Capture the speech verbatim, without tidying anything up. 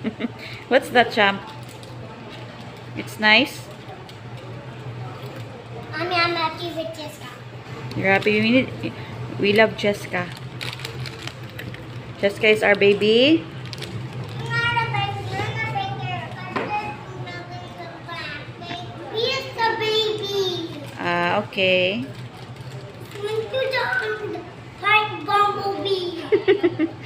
What's that, champ? It's nice? Mommy, I'm happy with Jessica. You're happy? We, need, we love Jessica. Jessica is our baby. He is the baby. Ah, okay. Like Bumblebee.